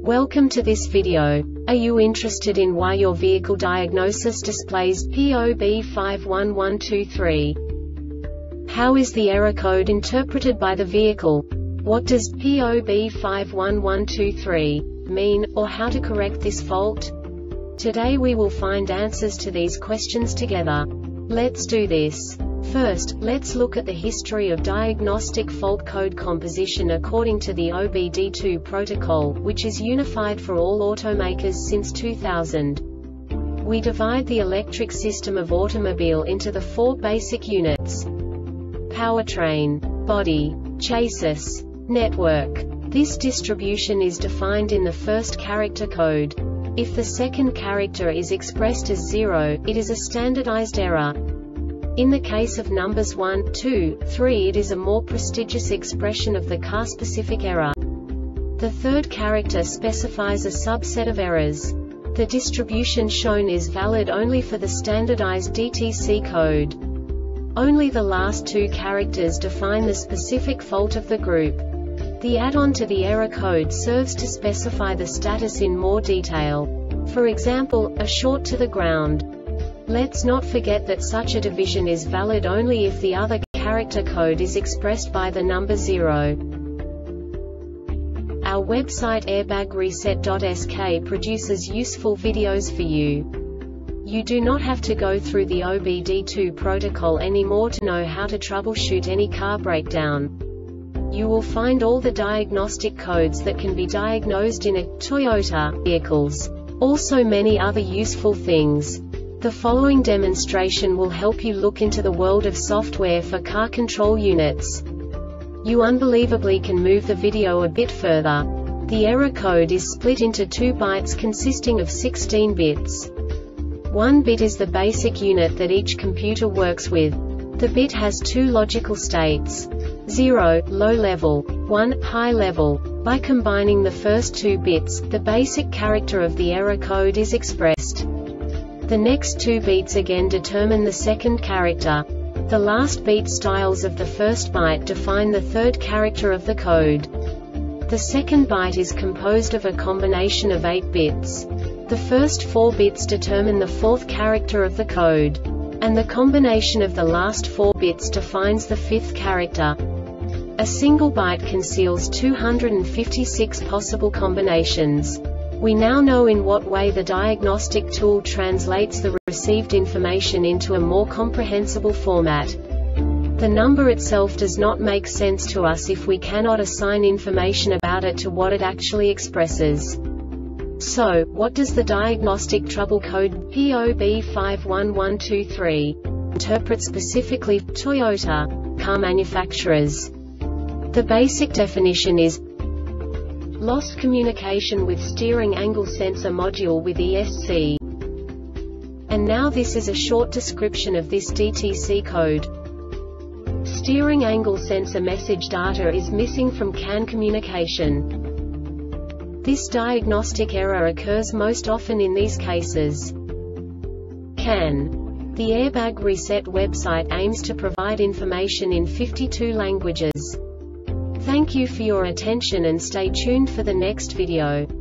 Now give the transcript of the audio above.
Welcome to this video. Are you interested in why your vehicle diagnosis displays P0B51123? How is the error code interpreted by the vehicle? What does P0B51123 mean, or how to correct this fault? Today we will find answers to these questions together. Let's do this. First, let's look at the history of diagnostic fault code composition according to the OBD2 protocol, which is unified for all automakers since 2000. We divide the electric system of automobile into the four basic units: powertrain, body, chassis, network. This distribution is defined in the first character code. If the second character is expressed as 0, it is a standardized error. In the case of numbers 1, 2, 3, it is a more prestigious expression of the car-specific error. The third character specifies a subset of errors. The distribution shown is valid only for the standardized DTC code. Only the last two characters define the specific fault of the group. The add-on to the error code serves to specify the status in more detail. For example, a short to the ground. Let's not forget that such a division is valid only if the other character code is expressed by the number 0. Our website airbagreset.sk produces useful videos for you. You do not have to go through the OBD2 protocol anymore to know how to troubleshoot any car breakdown. You will find all the diagnostic codes that can be diagnosed in a Toyota vehicles. Also many other useful things. The following demonstration will help you look into the world of software for car control units. You unbelievably can move the video a bit further. The error code is split into 2 bytes consisting of 16 bits. 1 bit is the basic unit that each computer works with. The bit has 2 logical states: 0, low level, 1, high level. By combining the first 2 bits, the basic character of the error code is expressed. The next 2 beats again determine the second character. The last beat styles of the first byte define the third character of the code. The second byte is composed of a combination of 8 bits. The first 4 bits determine the fourth character of the code. And the combination of the last 4 bits defines the fifth character. A single byte conceals 256 possible combinations. We now know in what way the diagnostic tool translates the received information into a more comprehensible format. The number itself does not make sense to us if we cannot assign information about it to what it actually expresses. So, what does the diagnostic trouble code P0B51123 interpret specifically for Toyota car manufacturers? The basic definition is lost communication with steering angle sensor module with ESC. And now this is a short description of this DTC code. Steering angle sensor message data is missing from CAN communication. This diagnostic error occurs most often in these cases. CAN. The Airbag Reset website aims to provide information in 52 languages. Thank you for your attention and stay tuned for the next video.